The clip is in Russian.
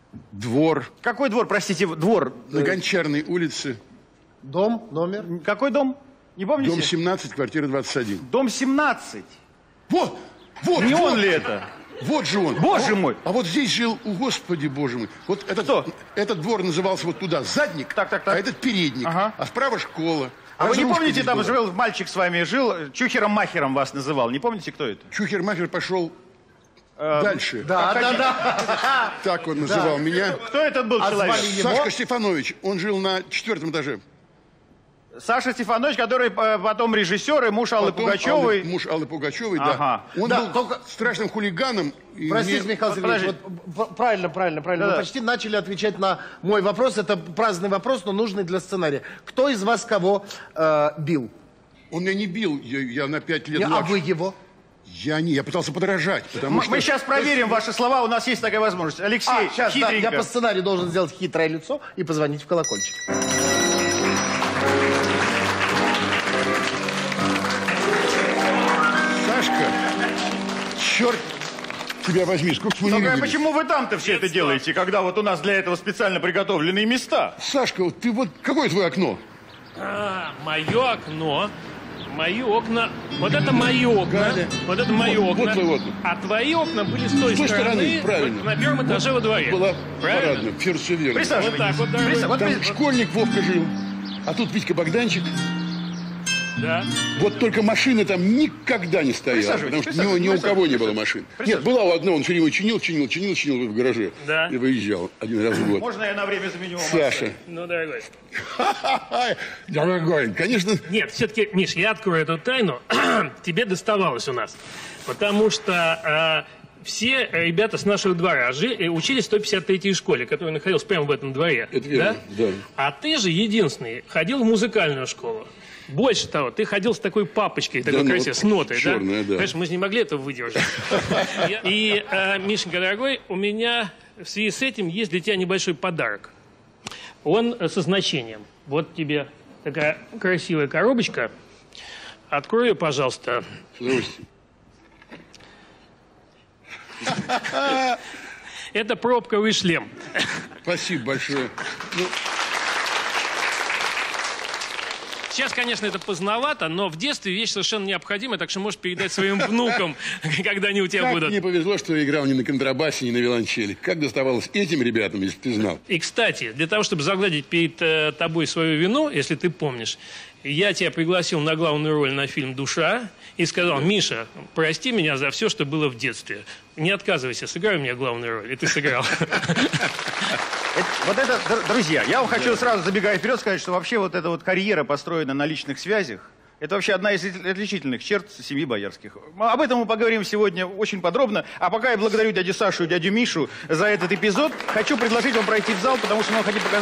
двор. Какой двор, простите, двор? На Гончарной улице. Дом, номер? Какой дом? Не помните? Дом 17, квартира 21. Дом 17. Вот, вот, Не вот. он ли это? Вот же он. Боже мой. А вот здесь жил, Господи, Боже мой. Вот Кто? этот двор назывался вот туда задник, Так. а этот передник. Ага. А справа школа. А вы не Разрушка помните, здесь там была. жил мальчик с вами, жил, Чухером-махером вас называл. Не помните, кто это? Чухер-махер пошел дальше. Да. Так он называл меня. Кто этот был человек? звали его? Сашка Стефанович. Он жил на 4-м этаже. Саша Стефанович, который потом режиссер и муж Аллы Потом Пугачевой. Муж Аллы Пугачевой, Ага. да. Он Да, был только- страшным хулиганом. И Простите, мне- Михаил Сергеевич, вот правильно. Да-да. Вы почти начали отвечать на мой вопрос. Это праздный вопрос, но нужный для сценария. Кто из вас кого бил? Он меня не бил, я на 5 лет А младше. вы его? Я пытался подражать, потому что... Мы сейчас проверим ваши слова, у нас есть такая возможность. Алексей, Сейчас, да, хитренько. я по сценарию должен сделать хитрое лицо и позвонить в колокольчик. Сашка, черт тебя возьми, сколько мы не Только виделись. почему вы там-то все это делаете, когда вот у нас для этого специально приготовленные места? Сашка, вот ты вот... Какое твое окно? Мое окно. Мои окна. Вот это мои окна. Галя. Вот это мои Вот окна. твои окна. А твои окна были с той С той стороны, правильно. вот на первом этаже во дворе. Была Правильно? парадная, все верно. Присаживайтесь. Вот так вот, дорогой. Вот Там школьник Вовка жил, а тут Витька Богданчик. Да. Вот только машины там никогда не стояла, потому что ни у кого не было машин. Нет, была у одного, он все время чинил в гараже. Да. И выезжал один раз в год. Можно я на время заменю вам? Саша. Ну, дорогой. Дорогой, конечно... Нет, все-таки, Миш, я открою эту тайну. Тебе доставалось у нас. Потому что все ребята с нашего двора учились в 153-й школе, которая находилась прямо в этом дворе. Это верно, да. А ты же единственный ходил в музыкальную школу. Больше того, ты ходил с такой папочкой, такой ну красивой, вот с нотой, черная, да. Понимаешь, мы же не могли этого выдержать. И, Мишенька, дорогой, у меня в связи с этим есть для тебя небольшой подарок. Он со значением. Вот тебе такая красивая коробочка. Открой ее, пожалуйста. С удовольствием. Это пробковый шлем. Спасибо большое. Ну, Сейчас, конечно, это поздновато, но в детстве вещь совершенно необходимая, так что можешь передать своим внукам, когда они у тебя как будут. мне повезло, что я играл не на контрабасе, не на виолончели. Как доставалось этим ребятам, если ты знал? И, кстати, для того, чтобы загладить перед тобой свою вину, если ты помнишь, я тебя пригласил на главную роль на фильм «Душа» и сказал: Миша, прости меня за все, что было в детстве. Не отказывайся, сыграй мне главную роль. И ты сыграл. Вот это, друзья, я вам хочу сразу, забегая вперед, сказать, что вообще вот эта вот карьера построена на личных связях. Это вообще одна из отличительных черт семьи Боярских. Об этом мы поговорим сегодня очень подробно. А пока я благодарю дядю Сашу и дядю Мишу за этот эпизод, хочу предложить вам пройти в зал, потому что мы хотим показать...